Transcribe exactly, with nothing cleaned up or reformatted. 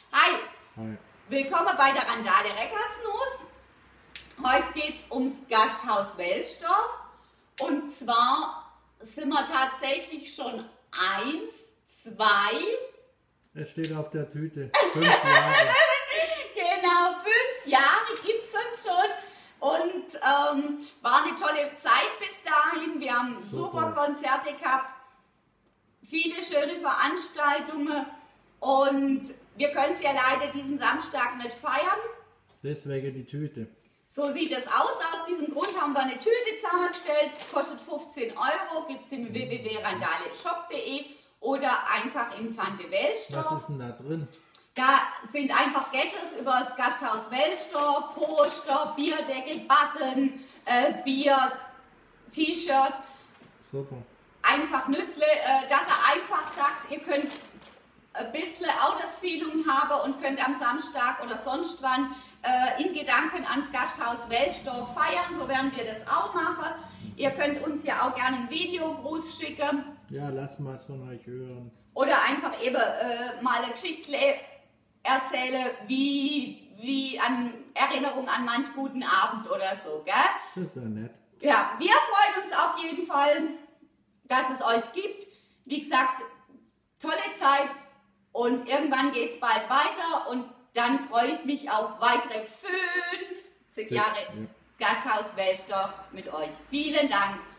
Hi. Hi. Willkommen bei der Randale Reckartsnuss. Heute geht es ums Gasthaus Welstorf. Und zwar sind wir tatsächlich schon eins, zwei. Es steht auf der Tüte. Fünf Jahre. Genau, fünf Jahre gibt es uns schon. Und ähm, war eine tolle Zeit bis dahin. Wir haben super, super Konzerte gehabt, viele schöne Veranstaltungen. Und wir können es ja leider diesen Samstag nicht feiern. Deswegen die Tüte. So sieht es aus. Aus diesem Grund haben wir eine Tüte zusammengestellt. Kostet fünfzehn Euro. Gibt es im w w w punkt randaleshop punkt de oder einfach im Tante Welstorf. Was ist denn da drin? Da sind einfach Gadgets über das Gasthaus Welstorf, Poster, Bierdeckel, Button, äh, Bier, T-Shirt. Super. Einfach Nüssle, äh, dass er einfach sagt, ihr könnt ein bisschen auch das Feeling haben und könnt am Samstag oder sonst wann äh, in Gedanken ans Gasthaus Welstorf feiern. So werden wir das auch machen. Ihr könnt uns ja auch gerne einen Videogruß schicken. Ja, lasst mal was von euch hören. Oder einfach eben äh, mal eine Geschichte erzähle, wie, wie an Erinnerung an manch guten Abend oder so, gell? Das ist doch nett. Ja, wir freuen uns auf jeden Fall, dass es euch gibt. Wie gesagt, tolle Zeit und irgendwann geht es bald weiter und dann freue ich mich auf weitere fünfzig Jahre ja. Gasthaus Welstorf mit euch. Vielen Dank.